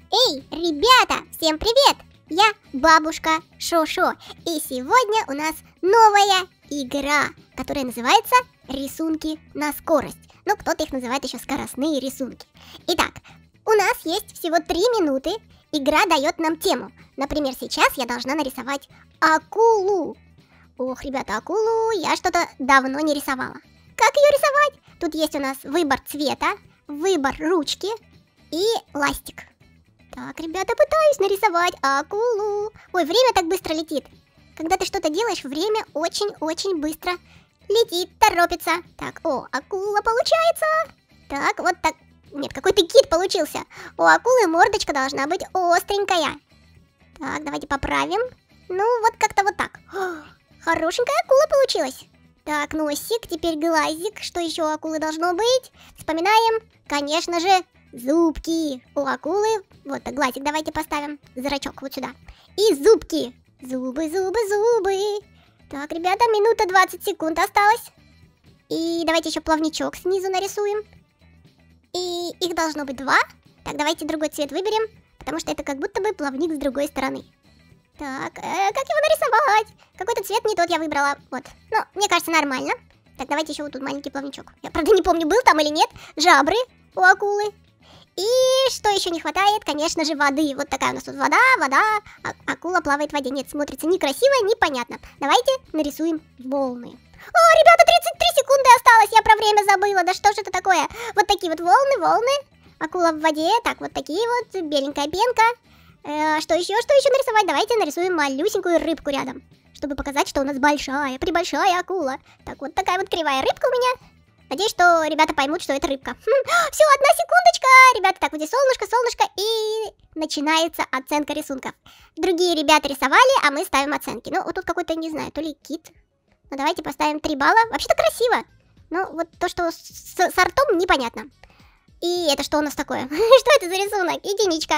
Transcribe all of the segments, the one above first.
Эй, ребята, всем привет! Я бабушка Шошо, и сегодня у нас новая игра, которая называется «Рисунки на скорость». Ну, кто-то их называет еще скоростные рисунки. Итак, у нас есть всего 3 минуты. Игра дает нам тему. Например, сейчас я должна нарисовать акулу. Ох, ребята, акулу я что-то давно не рисовала. Как ее рисовать? Тут есть у нас выбор цвета, выбор ручки и ластик. Так, ребята, пытаюсь нарисовать акулу. Ой, время так быстро летит. Когда ты что-то делаешь, время очень-очень быстро летит, торопится. Так, о, акула получается. Так, вот так. Нет, какой-то кит получился. У акулы мордочка должна быть остренькая. Так, давайте поправим. Ну, вот как-то вот так. О, хорошенькая акула получилась. Так, носик, теперь глазик. Что еще у акулы должно быть? Вспоминаем, конечно же, зубки. У акулы, вот так, глазик давайте поставим. Зрачок вот сюда. И зубки. Зубы, зубы, зубы. Так, ребята, минута 20 секунд осталось. И давайте еще плавничок снизу нарисуем. И их должно быть 2. Так, давайте другой цвет выберем, потому что это как будто бы плавник с другой стороны. Так, как его нарисовать? Какой-то цвет не тот я выбрала. Вот, ну, мне кажется, нормально. Так, давайте еще вот тут маленький плавничок. Я, правда, не помню, был там или нет. Жабры у акулы. И что еще не хватает? Конечно же, воды. Вот такая у нас тут вода. Акула плавает в воде. Нет, смотрится некрасиво, непонятно. Давайте нарисуем волны. О, ребята, 33 секунды осталось. Я про время забыла. Да что же это такое? Вот такие вот волны. Акула в воде. Так, вот такие вот. Беленькая пенка. Что еще нарисовать? Давайте нарисуем малюсенькую рыбку рядом, чтобы показать, что у нас пребольшая акула. Так, вот такая вот кривая рыбка у меня. Надеюсь, что ребята поймут, что это рыбка. Все, 1 секундочка. Ребята, так, вот здесь солнышко. И начинается оценка рисунков. Другие ребята рисовали, а мы ставим оценки. Ну, вот тут какой-то, не знаю, то ли кит. Ну, давайте поставим 3 балла. Вообще-то красиво. Ну, вот то, что с ртом, непонятно. И это что у нас такое? Что это за рисунок? Единичка.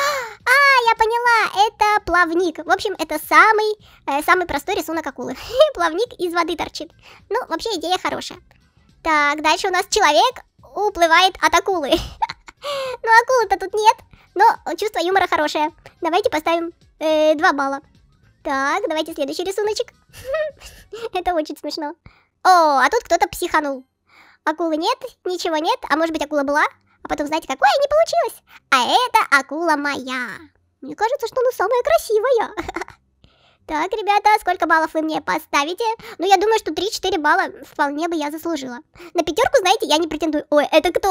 Я поняла, это плавник. В общем, это самый простой рисунок акулы. Плавник из воды торчит. Ну, вообще идея хорошая. Так, дальше у нас человек уплывает от акулы. Ну, акулы-то тут нет, но чувство юмора хорошее. Давайте поставим 2 балла. Так, давайте следующий рисуночек. Это очень смешно. О, а тут кто-то психанул. Акулы нет, ничего нет, а может быть акула была? А потом, знаете, какое не получилось? А это акула моя. Мне кажется, что она самая красивая. Так, ребята, сколько баллов вы мне поставите? Ну, я думаю, что 3-4 балла вполне бы я заслужила. На 5, знаете, я не претендую. Ой, это кто?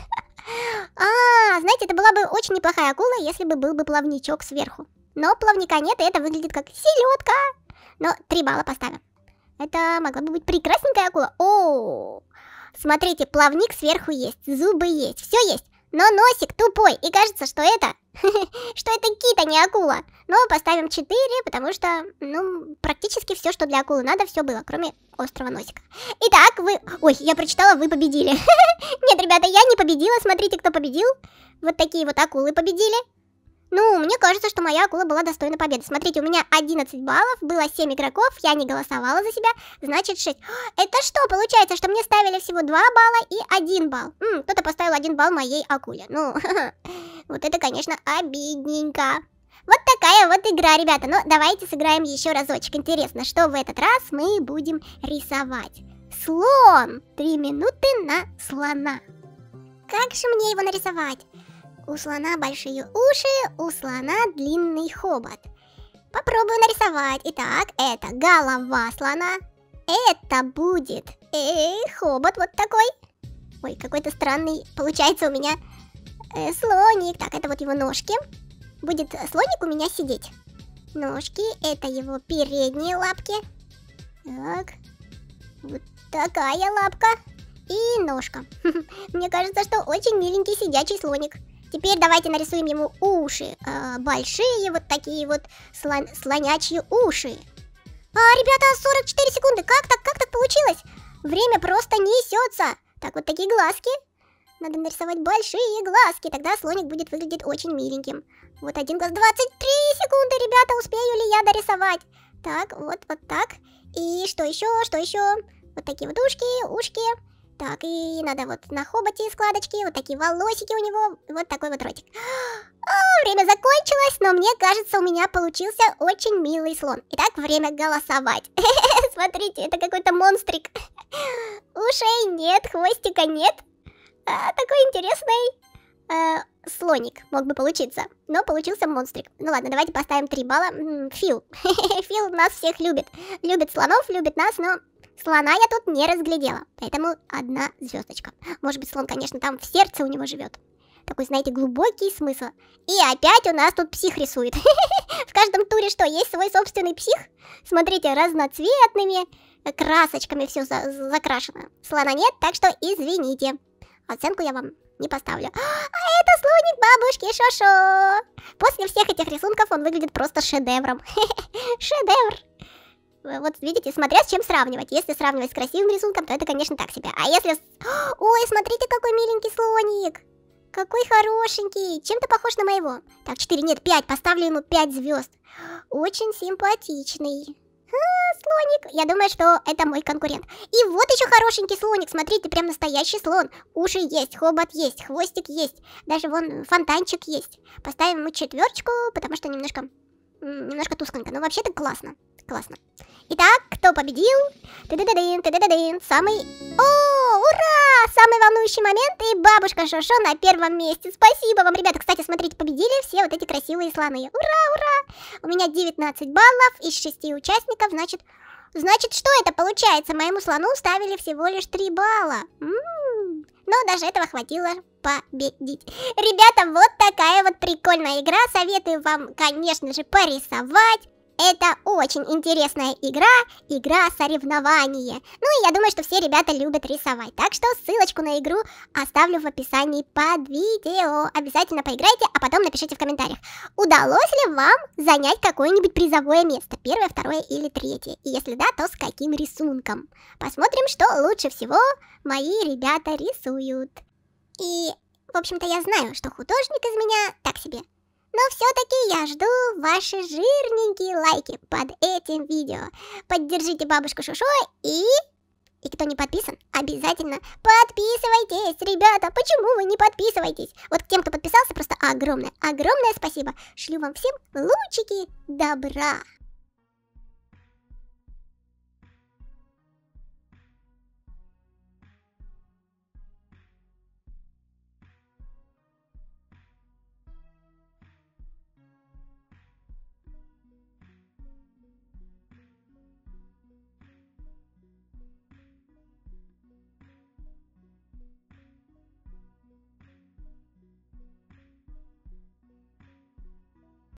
Знаете, это была бы очень неплохая акула, если бы был бы плавничок сверху. Но плавника нет, и это выглядит как селедка. Но 3 балла поставим. Это могла бы быть прекрасненькая акула. О, смотрите, плавник сверху есть, зубы есть, все есть. Но носик тупой, и кажется, что это кит, а не акула. Но поставим 4, потому что, ну, практически все, что для акулы надо, все было, кроме острого носика. Итак, Ой, я прочитала, вы победили. Нет, ребята, я не победила, смотрите, кто победил. Вот такие вот акулы победили. Ну, мне кажется, что моя акула была достойна победы. Смотрите, у меня 11 баллов, было 7 игроков, я не голосовала за себя, значит 6. Это что, получается, что мне ставили всего 2 балла и 1 балл? Кто-то поставил 1 балл моей акуле. Ну, вот это, конечно, обидненько. Вот такая вот игра, ребята. Но давайте сыграем еще разочек. Интересно, что в этот раз мы будем рисовать. Слон. 3 минуты на слона. Как же мне его нарисовать? У слона большие уши, у слона длинный хобот. Попробую нарисовать. Итак, это голова слона. Это будет хобот вот такой. Ой, какой-то странный получается у меня слоник. Так, это вот его ножки. Будет слоник у меня сидеть. Ножки, это его передние лапки. Так, вот такая лапка. И ножка. Мне кажется, что очень миленький сидячий слоник. Теперь давайте нарисуем ему уши. Большие вот такие вот слонячьи уши. Ребята, 44 секунды. Как так получилось? Время просто несется. Так, вот такие глазки. Надо нарисовать большие глазки. Тогда слоник будет выглядеть очень миленьким. Вот один глаз. 23 секунды, ребята. Успею ли я дорисовать? Так, вот так. И что еще? Вот такие вот ушки. Так, и надо вот на хоботе складочки, вот такие волосики у него, вот такой вот ротик. Время время закончилось, но мне кажется, у меня получился очень милый слон. Итак, время голосовать. Смотрите, это какой-то монстрик. Ушей нет, хвостика нет. Такой интересный слоник мог бы получиться. Но получился монстрик. Ну ладно, давайте поставим 3 балла. Фил. Фил нас всех любит. Любит слонов, любит нас, но слона я тут не разглядела. Поэтому 1 звездочка. Может быть, слон, конечно, там в сердце у него живет. Такой, знаете, глубокий смысл. И опять у нас тут псих рисует. В каждом туре что, есть свой собственный псих? Смотрите, разноцветными красочками все закрашено. Слона нет, так что извините. Оценку я вам не поставлю. А это слоник бабушки Шошо. После всех этих рисунков он выглядит просто шедевром. Шедевр. Вот видите, смотря с чем сравнивать. Если сравнивать с красивым рисунком, то это, конечно, так себе. А если... Ой, смотрите, какой миленький слоник. Какой хорошенький. Чем-то похож на моего. Так, 4, нет, 5. Поставлю ему 5 звезд. Очень симпатичный. Слоник. Я думаю, что это мой конкурент. И вот еще хорошенький слоник. Смотрите, прям настоящий слон. Уши есть, хобот есть, хвостик есть. Даже вон фонтанчик есть. Поставим ему 4, потому что немножко тускленько. Но вообще-то классно. Классно. Итак, кто победил? Самый... О, ура! Самый волнующий момент. И бабушка Шошо на 1 месте. Спасибо вам, ребята. Кстати, смотрите, победили все вот эти красивые слоны. Ура, ура! У меня 19 баллов из 6 участников. Значит, что это получается? Моему слону ставили всего лишь 3 балла. Но даже этого хватило победить. Ребята, вот такая вот прикольная игра. Советую вам, конечно же, порисовать. Это очень интересная игра соревнования. Ну и я думаю, что все ребята любят рисовать. Так что ссылочку на игру оставлю в описании под видео. Обязательно поиграйте, а потом напишите в комментариях, удалось ли вам занять какое-нибудь призовое место. 1, 2 или 3. И если да, то с каким рисунком. Посмотрим, что лучше всего мои ребята рисуют. И, в общем-то, я знаю, что художник из меня так себе. Но все-таки я жду ваши жирненькие лайки под этим видео. Поддержите бабушку Шошо и кто не подписан, обязательно подписывайтесь, ребята. Почему вы не подписываетесь? Вот к тем, кто подписался, просто огромное спасибо. Шлю вам всем лучики добра.